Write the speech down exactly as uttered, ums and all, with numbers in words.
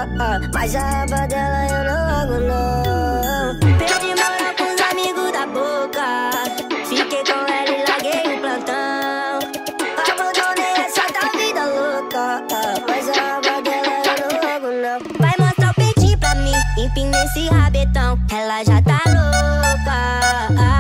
Mas a aba dela eu não largo não. Perdi moral com os amigos da boca, fiquei com ela e larguei o plantão. Abandonei essa tal vida louca, mas a aba dela eu não largo não. Vai mostrar o peitinho pra mim, empina esse rabetão, ela já tá louca.